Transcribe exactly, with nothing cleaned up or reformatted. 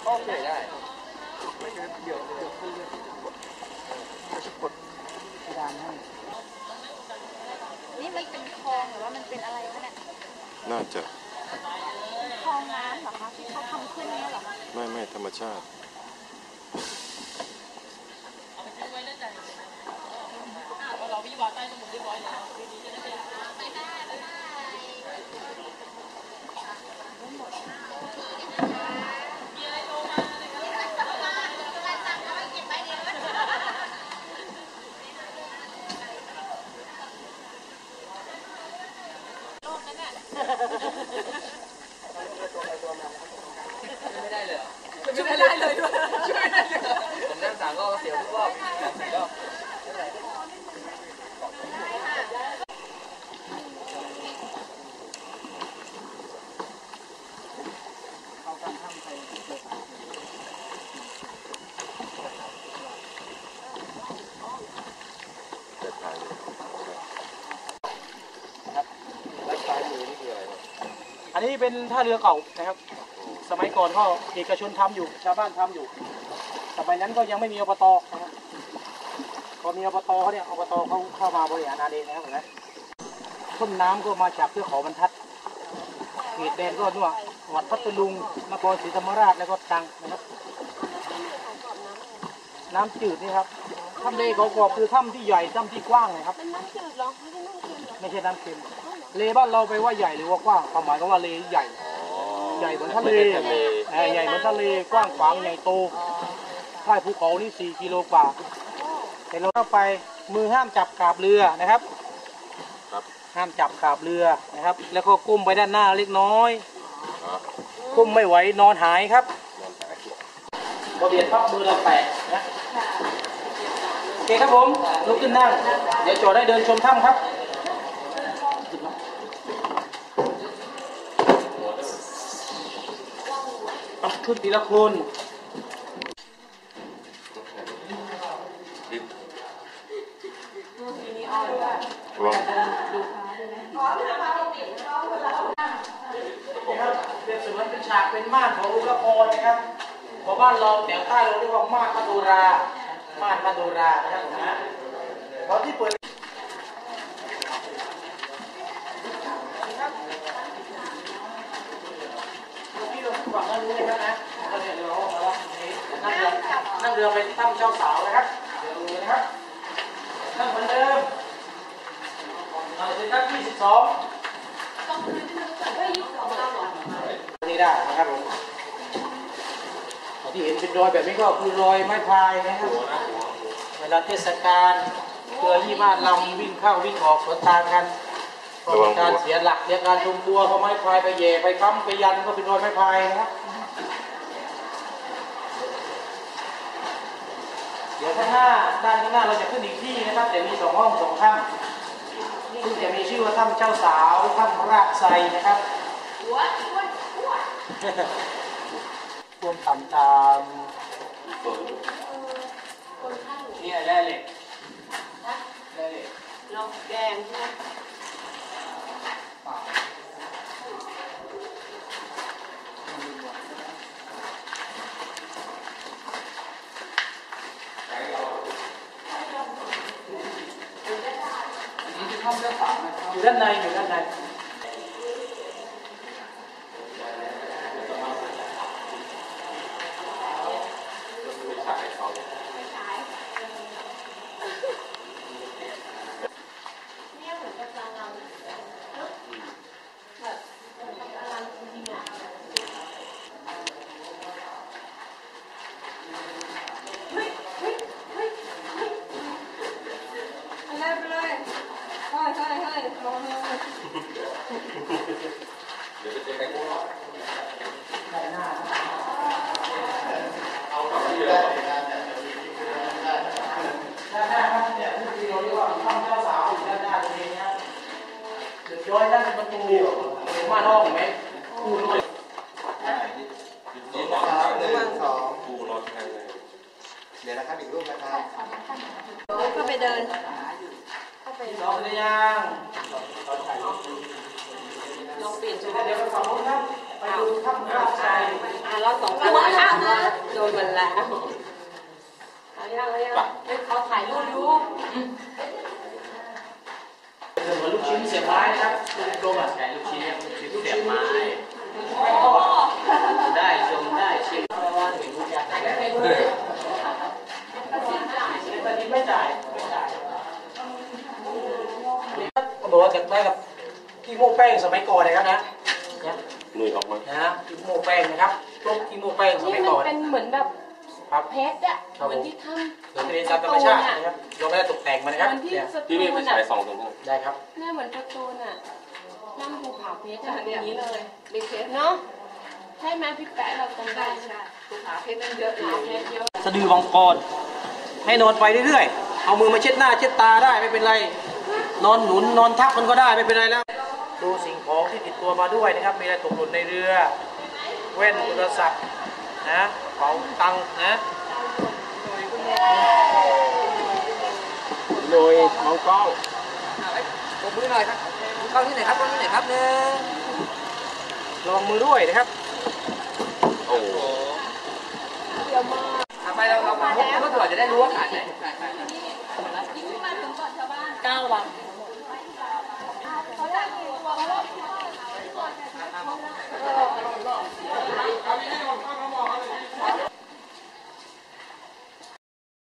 ก็เฉยได้ไม่ใช่เดี๋ยวเดี๋ยวขึ้นเรื่อยๆจะกดกระดานให้นี่มันเป็นคลองหรือว่ามันเป็นอะไรคะเนี่ยน่าจะคลองน้ำเหรอคะที่เขาทำขึ้นนี้เหรอคะไม่ไม่ธรรมชาติเราวิวาใต้สมุทรเรียบร้อยแล้วไม่ได้เลยช่วยไม่ได้เลยด้วยช่วยไม่ได้เลยผมนั่งสามรอบเสียวทุกรอบสี่รอบเขาการทำไปเดินทางครับและซ้ายมือนี่คืออะไรอันนี้เป็นท่าเรือเก่านะครับสมัยก่อนก็เอกชนทำอยู่ชาวบ้านทำอยู่สมัยนั้นก็ยังไม่มีอบตนะครับพอมีอบตเขาเนี่ยอบตเขาเข้ามาบริหารงานเองนะครับเห็นไหมต้นน้ำก็มาจากเทือกเขาบรรทัดเขตแดนก็ด้วยจังหวัดพัทลุงนครศรีธรรมราชแล้วก็ตรังนะครับน้ำจืดนี่ครับถ้ำเลเขากรอบคือถ้ำที่ใหญ่ถ้ำที่กว้างนะครับเป็นน้ำจืดเหรอไม่ใช่น้ำเค็มเหรอไม่ใช่น้ำเค็มเลบ้านเราไปว่าใหญ่หรือว่ากว้างความหมายก็ว่าเลใหญ่ใหญ่เหมือนทะเลใหญ่เหมือนทะเลกว้างขวางใหญ่โตใต้ภูเขานี่สี่กิโลกว่าแต่เราเข้าไปมือห้ามจับกาบเรือนะครับห้ามจับกาบเรือนะครับแล้วก็ก้มไปด้านหน้าเล็กน้อยก้มไม่ไหวนอนหายครับบเบียดพับมือเราแตกนะโอเคครับผมลุกขึ้นนั่งเดี๋ยวจอได้เดินชมถ้ำครับขึ้นทีละคนลองเป็นสวนเป็นฉากเป็นม่านของลูกละครนะครับพอบ้านเราแถวใต้เราเรียกว่าม่านมโนราม่านมโนรานะครับผมนะเพราะที่เปิดที่เราฝั่งนั้นรู้นะครับนะเราเดี๋ยวเราเอาละนั่งเรือนั่งเรือไปถ้ำเจ้าสาวนะครับเดี๋ยวดูนะครับนั่งเหมือนเดิมเอาเลยครับที่สิบสองนี่ได้นะครับผมที่เห็นเป็นรอยแบบนี้ก็คือรอยไม้พายนะครับเวลาเทศกาลเรือยี่มาลำวิ่งเข้าวิ่งออกสวนทางกันก็มีการเสียหลักเสียการทรงตัวเพราะไม้พายไปแย่ไปค้ำไปยันก็เป็นรอยไม้พายนะครับเดี๋ยวข้างหน้าด้านข้างหน้าเราจะขึ้นอีกที่นะครับแต่มีสองห้องสองถ้ำซึ่งจะมีชื่อว่าถ้ำเจ้าสาวถ้ำรากไทรนะครับหัวหัวหัวรวมต่ำตามนี่ได้เลยได้เลยเราแดงใช่ไหมอยู่ด้านในอยู่ด้านในย้อยด้านประตูม่านห้องไหมคูณเลยหนึ่งสองปูรอแทนเลยเดี๋ยวนะครับอีกรูปนะครับก็ไปเดินลองเลยยังลองเปลี่ยนชุดเดี๋ยวไปฝั่งนู้นครับไปดูถ้ำรากไทรอ่าเราสองคนเอายังเอายังเขาถ่ายรูปอยู่เหมือนลูกชิ้นเสียบไม้นะครับลูกกลมอ่ะใช่ลูกชิ้นลูกชิ้นเสียบไม้ได้ชมได้ชิมว่าถึงอยากได้ตอนนี้ไม่จ่ายไม่จ่ายเขาบอกว่าเก็บได้กับที่โม่แป้งสมัยก่อนนะครับนะหนุ่ยออกมานะที่โม่แป้งนะครับพวกที่โม่แป้งสนี่มัยมัก่นอนเป็นเหมือนแบบครับเพชรอะเหมือนที่ทำหรือเป็นตามธรรมชาตินะครับเราไม่ได้ตกแต่งมันนะครับเหมือนที่เนี่ยสตูที่นี่ไปนฉายอะสองตรงนี้ได้ครับเนี่ยเหมือนการ์ตูนอะนั่งภูผาเพชรอะอย่างนี้เลยมีเพชรเนาะใช่ไหมพี่แป๊ะเราจำได้ใช่ภูผาเพชรนั่นเยอะภูผาเพชรเยอะสะดือวังกรให้นอนไปเรื่อยๆเอามือมาเช็ดหน้าเช็ดตาได้ไม่เป็นไรนอนหนุนนอนทับมันก็ได้ไม่เป็นไรแล้วดูสิ่งของที่ติดตัวมาด้วยนะครับมีอะไรตกหล่นในเรือแว่นโทรศัพท์นะกระเป๋าตังค์นะหนุ่ยมองกล้องปรบมือหน่อยครับกล้องที่ไหนครับกล้องที่ไหนครับหนึ่งระวังมือด้วยนะครับโอ้โหทำไมเราเราเมื่อก่อนจะได้รู้ว่าขายไหนเก้าวัน